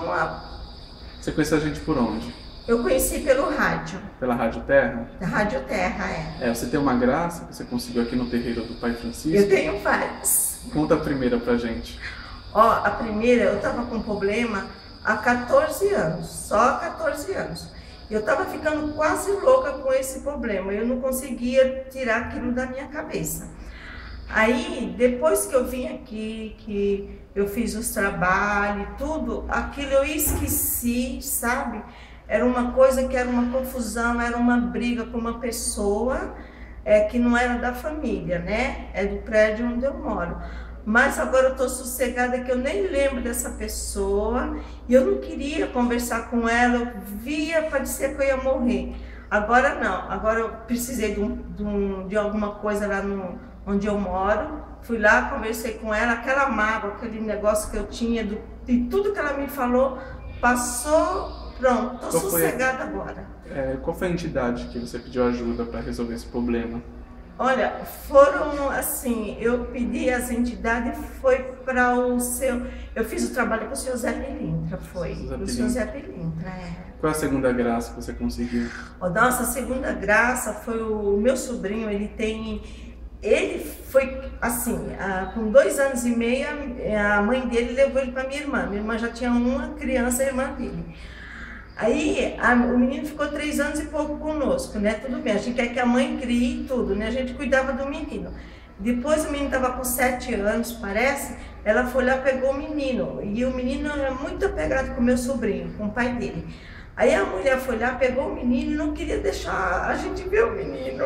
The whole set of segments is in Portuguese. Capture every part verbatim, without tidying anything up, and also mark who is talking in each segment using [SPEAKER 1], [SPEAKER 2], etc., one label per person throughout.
[SPEAKER 1] lá.
[SPEAKER 2] Você conheceu a gente por onde?
[SPEAKER 1] Eu conheci pelo rádio.
[SPEAKER 2] Pela Rádio Terra?
[SPEAKER 1] Da Rádio Terra, é.
[SPEAKER 2] É, você tem uma graça que você conseguiu aqui no terreiro do Pai Francisco?
[SPEAKER 1] Eu tenho várias.
[SPEAKER 2] Conta a primeira pra gente.
[SPEAKER 1] Ó, a primeira, eu tava com problema há quatorze anos, só quatorze anos. Eu tava ficando quase louca com esse problema, eu não conseguia tirar aquilo da minha cabeça. Aí, depois que eu vim aqui, que eu fiz os trabalhos, tudo, aquilo eu esqueci, sabe? Era uma coisa que era uma confusão, era uma briga com uma pessoa é, que não era da família, né? É do prédio onde eu moro. Mas agora eu tô sossegada que eu nem lembro dessa pessoa e eu não queria conversar com ela, eu via, parecia que eu ia morrer. Agora não, agora eu precisei de, um, de, um, de alguma coisa lá no, onde eu moro, fui lá, conversei com ela, aquela mágoa, aquele negócio que eu tinha, do, de tudo que ela me falou, passou, pronto, tô
[SPEAKER 2] Qual
[SPEAKER 1] sossegada
[SPEAKER 2] foi,
[SPEAKER 1] agora.
[SPEAKER 2] É, qual foi a entidade que você pediu ajuda para resolver esse problema?
[SPEAKER 1] Olha, foram assim, eu pedi as entidades, foi para o seu, eu fiz o trabalho com o senhor Zé Pilintra, foi, o senhor Zé Pilintra, é.
[SPEAKER 2] Qual é a segunda graça que você conseguiu?
[SPEAKER 1] A nossa segunda graça foi o meu sobrinho, ele tem, ele foi assim, a, com dois anos e meio, a mãe dele levou ele para minha irmã, minha irmã já tinha uma criança, a irmã dele. Aí a, o menino ficou três anos e pouco conosco, né? Tudo bem, a gente quer que a mãe crie tudo, né? A gente cuidava do menino. Depois o menino estava com sete anos, parece, ela foi lá, pegou o menino. E o menino é muito apegado com o meu sobrinho, com o pai dele. Aí a mulher foi lá, pegou o menino e não queria deixar a gente ver o menino.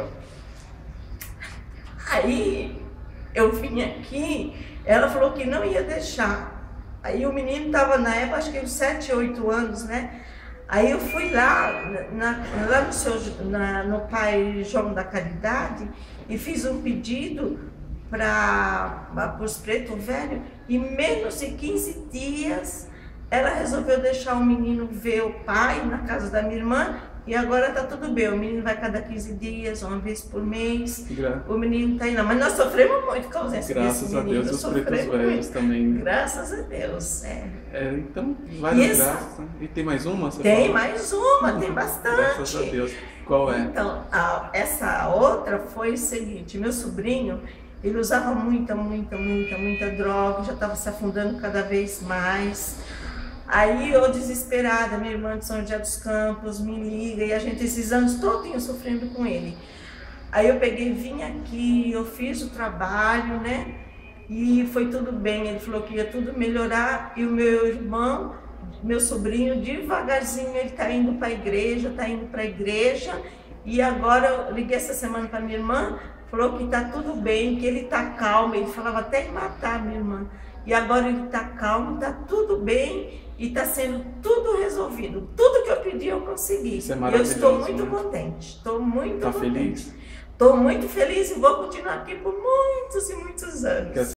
[SPEAKER 1] Aí eu vim aqui, ela falou que não ia deixar. Aí o menino estava na época, acho que uns sete, oito anos, né? Aí eu fui lá, na, lá no, seu, na, no Pai João da Caridade e fiz um pedido para os pretos velhos e menos de quinze dias ela resolveu deixar o menino ver o pai na casa da minha irmã e agora tá tudo bem, o menino vai cada quinze dias, uma vez por mês, Gra o menino tá indo, mas nós sofremos muito com a ausência
[SPEAKER 2] Graças
[SPEAKER 1] desse
[SPEAKER 2] a
[SPEAKER 1] menino.
[SPEAKER 2] Deus, os pretos velhos
[SPEAKER 1] muito.
[SPEAKER 2] também.
[SPEAKER 1] Graças a Deus, é.
[SPEAKER 2] É, então, várias
[SPEAKER 1] essa...
[SPEAKER 2] graças. E tem mais uma? Você
[SPEAKER 1] tem
[SPEAKER 2] fala?
[SPEAKER 1] mais uma, tem bastante.
[SPEAKER 2] Graças a Deus. Qual é?
[SPEAKER 1] Então, a, essa outra foi o seguinte, meu sobrinho, ele usava muita, muita, muita, muita droga, já estava se afundando cada vez mais. Aí eu desesperada, minha irmã de São José dos Campos me liga e a gente esses anos todinho sofrendo com ele. Aí eu peguei, vim aqui, eu fiz o trabalho, né? E foi tudo bem, ele falou que ia tudo melhorar e o meu irmão, meu sobrinho, devagarzinho ele tá indo para a igreja, tá indo para a igreja e agora eu liguei essa semana para minha irmã, falou que tá tudo bem, que ele tá calmo, ele falava até em matar minha irmã. E agora ele tá calmo, tá tudo bem e tá sendo tudo resolvido. Tudo que eu pedi eu consegui.
[SPEAKER 2] Isso é
[SPEAKER 1] eu estou muito
[SPEAKER 2] né?
[SPEAKER 1] contente, estou muito
[SPEAKER 2] tá
[SPEAKER 1] contente.
[SPEAKER 2] Feliz?
[SPEAKER 1] Estou muito feliz e vou continuar aqui por muitos e muitos anos.